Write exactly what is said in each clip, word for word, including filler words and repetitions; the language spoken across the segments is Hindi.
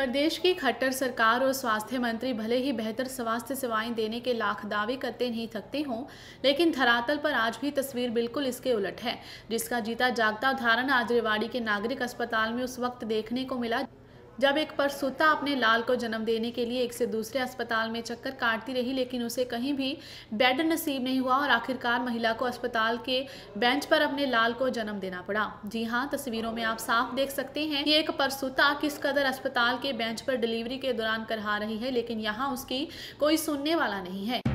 प्रदेश की खट्टर सरकार और स्वास्थ्य मंत्री भले ही बेहतर स्वास्थ्य सेवाएं देने के लाख दावे करते नहीं थकते हों, लेकिन धरातल पर आज भी तस्वीर बिल्कुल इसके उलट है, जिसका जीता जागता उदाहरण आज रेवाड़ी के नागरिक अस्पताल में उस वक्त देखने को मिला जब एक प्रसूता अपने लाल को जन्म देने के लिए एक से दूसरे अस्पताल में चक्कर काटती रही, लेकिन उसे कहीं भी बेड नसीब नहीं हुआ और आखिरकार महिला को अस्पताल के बेंच पर अपने लाल को जन्म देना पड़ा। जी हां, तस्वीरों में आप साफ देख सकते हैं कि एक प्रसूता किस कदर अस्पताल के बेंच पर डिलीवरी के दौरान करहा रही है, लेकिन यहाँ उसकी कोई सुनने वाला नहीं है।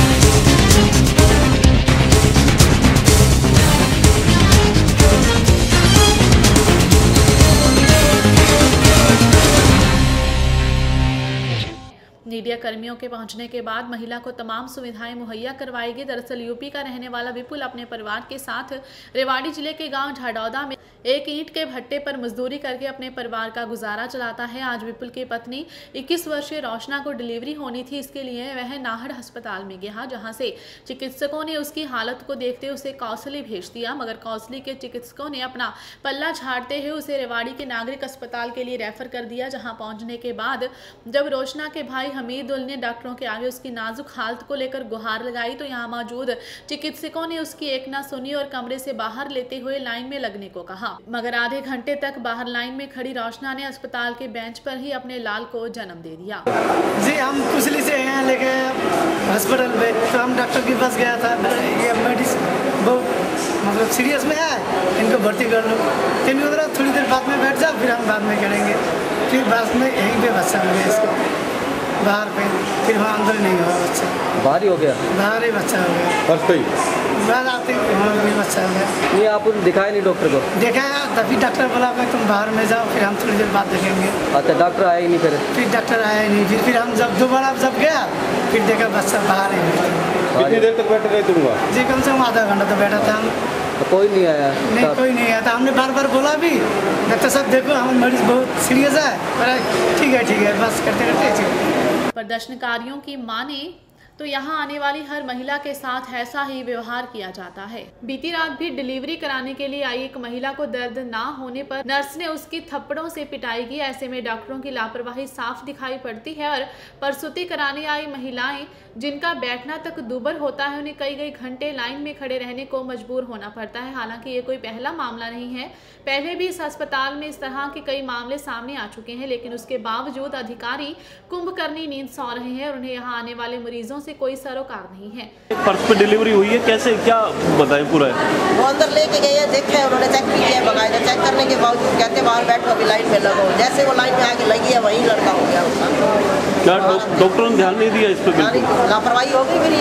मीडिया कर्मियों के पहुंचने के बाद महिला को तमाम सुविधाएं मुहैया करवाई गई। दरअसल यूपी का रहने वाला विपुल अपने परिवार के साथ रेवाड़ी जिले के गांव झाडौदा में एक ईंट के भट्टे पर मजदूरी करके अपने परिवार का गुजारा चलाता है। आज विपुल की पत्नी इक्कीस वर्षीय रोशना को डिलीवरी होनी थी, इसके लिए वह नाहड़ अस्पताल में गया, जहाँ से चिकित्सकों ने उसकी हालत को देखते हुए उसे कौसली भेज दिया, मगर कौसली के चिकित्सकों ने अपना पल्ला झाड़ते हुए उसे रेवाड़ी के नागरिक अस्पताल के लिए रेफर कर दिया। जहाँ पहुंचने के बाद जब रोशना के भाई हमीद उल ने डॉक्टरों के आगे उसकी नाजुक हालत को लेकर गुहार लगाई, तो यहाँ मौजूद चिकित्सकों ने उसकी एक ना सुनी और कमरे से बाहर लेते हुए लाइन में लगने को कहा, मगर आधे घंटे तक बाहर लाइन में खड़ी रोशना ने अस्पताल के बेंच पर ही अपने लाल को जन्म दे दिया। जी, हम कुशली से हैं लेके हॉस्पिटल में, तो हम डॉक्टर के पास गया था, ये मेडिसिन बहुत मतलब सीरियस में है, इनको भर्ती कर लो। तीन उधर थोड़ी देर बाद में बैठ जाओ, फिर हम बाद में करेंगे। फिर बाद में यहीं पे बच्चा हो गया, इसको बाहर पे, फिर वहाँ अंदर नहीं हुआ बच्चा, बाहर ही हो गया, बाहर ही बच्चा हो गया। बस कोई बाहर आते वहाँ भी बच्चा हो गया। ये आप दिखाया नहीं डॉक्टर को? दिखाया, तभी डॉक्टर बोला मैं तुम बाहर में जाओ, फिर हम थोड़ी देर बाद देखेंगे। अच्छा, डॉक्टर आया ही नहीं? फिर फिर डॉक्टर आया ही नहीं। फिर फिर हम जब दोबारा जब गया, फिर देखा बच्चा बाहर ही नहीं। कितनी देर तक बैठे रहे तुम? जी, कम से कम आधा घंटा तो बैठा था हम। तो कोई नहीं आया? नहीं, कोई नहीं आया था। हमने बार बार बोला भी, डॉक्टर साहब देखो हमारे मरीज बहुत सीरियस है। ठीक है ठीक है, बस करते करते। प्रदर्शनकारियों की माने तो यहाँ आने वाली हर महिला के साथ ऐसा ही व्यवहार किया जाता है। बीती रात भी डिलीवरी कराने के लिए आई एक महिला को दर्द ना होने पर नर्स ने उसकी थप्पड़ों से पिटाई की। ऐसे में डॉक्टरों की लापरवाही साफ दिखाई पड़ती है और प्रसूति कराने आई महिलाएं जिनका बैठना तक दूभर होता है, उन्हें कई कई घंटे लाइन में खड़े रहने को मजबूर होना पड़ता है। हालांकि ये कोई पहला मामला नहीं है, पहले भी इस अस्पताल में इस तरह के कई मामले सामने आ चुके हैं, लेकिन उसके बावजूद अधिकारी कुंभकर्णी नींद सो रहे हैं और उन्हें यहाँ आने वाले मरीजों से कोई सरोकार नहीं है। पर्स पे डिलीवरी हुई है, कैसे क्या बताएं पूरा? वो अंदर लेके गए, देखे, उन्होंने चेक भी किया, बकायदा चेक करने के बावजूद कहते बाहर बैठो, अभी लाइन में लगो। जैसे वो लाइन में आके लगी है, वहीं लड़का हो गया उसका। क्या डॉक्टरों ने ध्यान नहीं दिया इस पर? लापरवाही होगी फिर ये।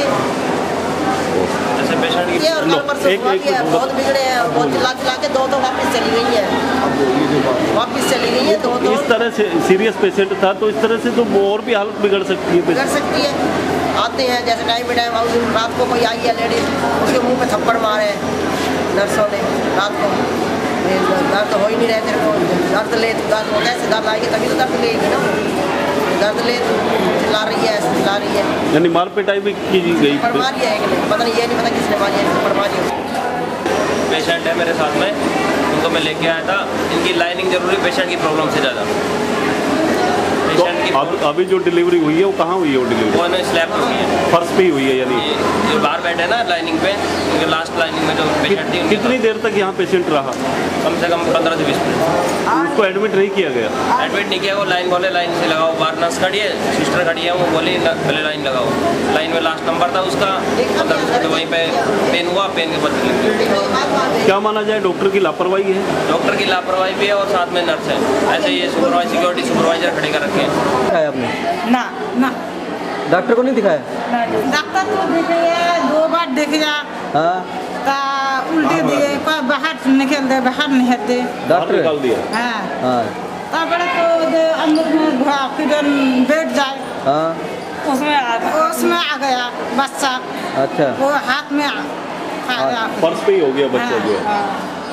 जैसे पेशेंट ये और कल परसों हुआ भी है, बहुत बिगड़े हैं, बहुत चिल्ला चिल्ला के दो तो वापस चली गई है, वापस चली गई है दो दो। इस तरह से सीरियस पेशेंट था, तो इस तरह से तो और भी हालत बिगड़ सकती है। बिगड़ सकती है। आते हैं जैसे टाइम पे टाइम, रात को कोई आई है लेडीज, उसके मुंह पे थप्पड़ मारे नर्सों ने रात को। दर्द हो ही नहीं रहे तेरे को, दर्द ले दर्द हो, कैसे दर्द आएगी तभी तो दर्द लेगी ना। दर्द ले चिल्ला रही है, चिल्ला रही है, यानी मार पिटाई भी की गई, थप्पड़ मारी है, पता नहीं, ये नहीं पता किसने मारी है, थप्पड़ मारी है। पेशेंट है मेरे साथ में, उनको मैं लेके आया था। इनकी लाइनिंग जरूरी पेशेंट की प्रॉब्लम से ज़्यादा। तो अब अभी जो डिलीवरी हुई है वो कहाँ हुई है? वो डिलीवरी वो स्लैब पे हुई है, फर्श पे ही हुई है। यानी जो बाहर बैठे हैं ना लाइनिंग पे, उनके लास्ट लाइनिंग में जो पेशेंट थी। कितनी देर तक यहाँ पेशेंट रहा? कम से कम पंद्रह से बीस मिनट। उसको एडमिट नहीं किया गया? एडमिट नहीं किया, वो लाइन बोले लाइन से लगाओ। बाहर नर्स खड़ी है, सिस्टर खड़ी है, वो बोली पहले लाइन लगाओ। लाइन में लास्ट नंबर था उसका, तो वहीं पे पेन हुआ, पेन के बाद। क्या माना जाए, डॉक्टर की लापरवाही है? डॉक्टर की लापरवाही भी है और साथ में नर्स है। ऐसे ये सुपरवाइजर सिक्योरिटी सुपरवाइजर खड़े कर रखे हैं। आपने ना ना डॉक्टर को नहीं दिखाया? डॉक्टर को दिखाया, दो बार दिखाया। हाँ, उल्टी दिए, बाहर निकल दे, बाहर निकल दे, डॉक्टर निकाल दिया। हाँ हाँ, तब तो अंदर में घुआ, फिर बैठ जाए। हाँ, उसमें आ उसमें आ गया बच्चा। अच्छा, वो हाथ में आ गया, पर्स पे ही हो गया बच्चा जो है।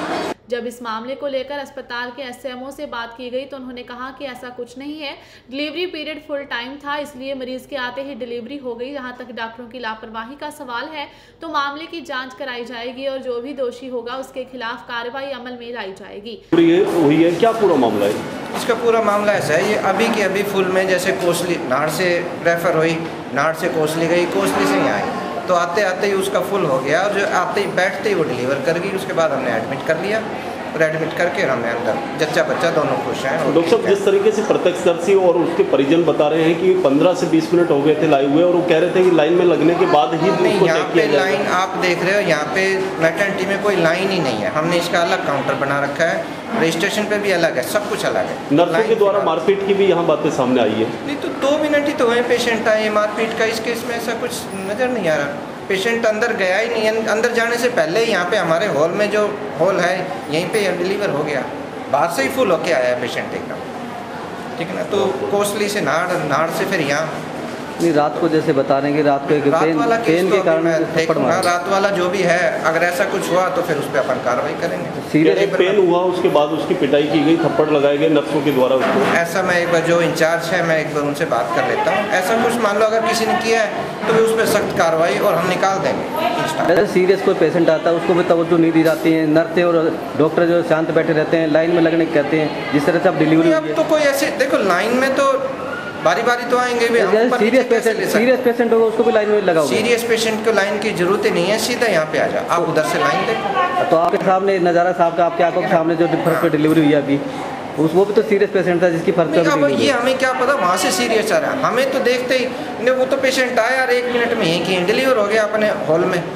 जब इस मामले को लेकर अस्पताल के एसएमओ से बात की गई तो उन्होंने कहा कि ऐसा कुछ नहीं है, डिलीवरी पीरियड फुल टाइम था, इसलिए मरीज के आते ही डिलीवरी हो गई। जहां तक डॉक्टरों की लापरवाही का सवाल है तो मामले की जांच कराई जाएगी और जो भी दोषी होगा उसके खिलाफ कार्रवाई अमल में लाई जाएगी। ये हुई है, क्या पूरा मामला है? इसका पूरा मामला ऐसा है, ये अभी की अभी फुल में जैसे कोसली नाड़ से रेफ़र हुई, नाड़ से कोसली गई, कोसली से यहाँ आई, तो आते आते ही उसका फुल हो गया और जो आते ही बैठते ही वो डिलीवर कर गई। उसके बाद हमने एडमिट कर लिया और एडमिट करके हमने अंदर जच्चा बच्चा दोनों खुश हैं। डॉक्टर साहब, जिस तरीके से प्रत्यक्षदर्शी और उसके परिजन बता रहे हैं कि पंद्रह से बीस मिनट हो गए थे लाए हुए और वो कह रहे थे कि लाइन में लगने के बाद ही नहीं, यहाँ पे लाइन आप देख रहे हो, यहाँ पे मैटरनिटी में कोई लाइन ही नहीं है। हमने इसका अलग काउंटर बना रखा है, रजिस्ट्रेशन पे भी अलग है, सब कुछ अलग है। नर्सों के द्वारा मारपीट की भी यहाँ बातें सामने आई है। नहीं तो दो मिनट ही तो हुए पेशेंट आए, मारपीट का इस केस में ऐसा कुछ नज़र नहीं आ रहा। पेशेंट अंदर गया ही नहीं, अंदर जाने से पहले यहाँ पे हमारे हॉल में जो हॉल है यहीं पे डिलीवर हो गया, बाहर से ही फुल होके आया है पेशेंट एकदम, ठीक है ना। तो कोसली से नाड़, नाड़ से फिर यहाँ नहीं, रात को जैसे बता रहे हैं कि रात को एक रात पेन, वाला पेन के कारण देखूंगा, रात वाला जो भी है अगर ऐसा कुछ हुआ तो फिर उस पर अपन कार्रवाई करेंगे। सीरियस एक पेन हुआ, उसके बाद उसकी पिटाई की गई, थप्पड़ लगाए गए नर्सों के द्वारा उसको। ऐसा मैं एक बार जो इंचार्ज है मैं एक बार उनसे बात कर लेता हूँ। ऐसा कुछ मान लो अगर किसी ने किया है तो भी उस पर सख्त कार्रवाई और हम निकाल देंगे। अगर सीरियस कोई पेशेंट आता है उसको भी तवज्जो नहीं दी जाती है, नर्स और डॉक्टर जो शांत बैठे रहते हैं, लाइन में लगने कहते हैं, जिस तरह से अब डिलीवरी। अब तो कोई ऐसे देखो लाइन में तो बारी बारी तो आएंगे भी। सीरियस पेशेंट सीरियस पेशेंट होगा उसको भी लाइन में लगाओ। सीरियस पेशेंट को लाइन की जरूरत ही नहीं है, सीधा यहाँ पे आ जाओ, आप उधर से लाइन देखो। तो आपके सामने नज़ारा साहब का आपके आंखों के सामने जो फर्स्ट पे डिलीवरी हुई है अभी, उस वो भी तो सीरियस पेशेंट था जिसकी फर्स्ट पे। अब ये हमें क्या पता वहाँ से सीरियस आ रहा है, हमें तो देखते ही वो तो पेशेंट आया और एक मिनट में यहीं की डिलीवर हो गया अपने हॉल में।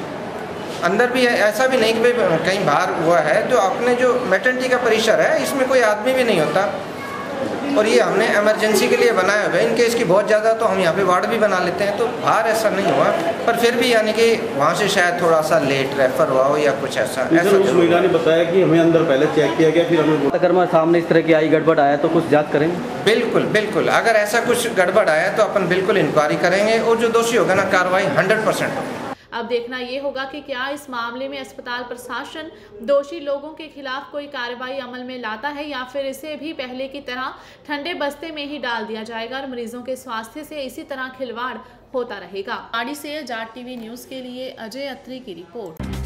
अंदर भी ऐसा भी नहीं कि भाई कहीं बाहर हुआ है, जो अपने जो मैटरनिटी का परिसर है इसमें कोई आदमी भी नहीं होता और ये हमने इमरजेंसी के लिए बनाया हुआ है। इन केस की बहुत ज़्यादा तो हम यहाँ पे वार्ड भी बना लेते हैं, तो बाहर ऐसा नहीं हुआ, पर फिर भी यानी कि वहाँ से शायद थोड़ा सा लेट रेफर हुआ हो या कुछ ऐसा। ऐसा उस महिला ने बताया कि हमें अंदर पहले चेक किया गया, फिर हमें अगर मैं सामने इस तरह की आई गड़बड़ आया तो कुछ जांच करेंगे। बिल्कुल बिल्कुल, अगर ऐसा कुछ गड़बड़ आया तो अपन बिल्कुल इंक्वायरी करेंगे और जो दोषी होगा ना कार्रवाई हंड्रेड परसेंट होगी। अब देखना ये होगा कि क्या इस मामले में अस्पताल प्रशासन दोषी लोगों के खिलाफ कोई कार्रवाई अमल में लाता है या फिर इसे भी पहले की तरह ठंडे बस्ते में ही डाल दिया जाएगा और मरीजों के स्वास्थ्य से इसी तरह खिलवाड़ होता रहेगा। आड़ी से जाट टीवी न्यूज़ के लिए अजय अत्री की रिपोर्ट।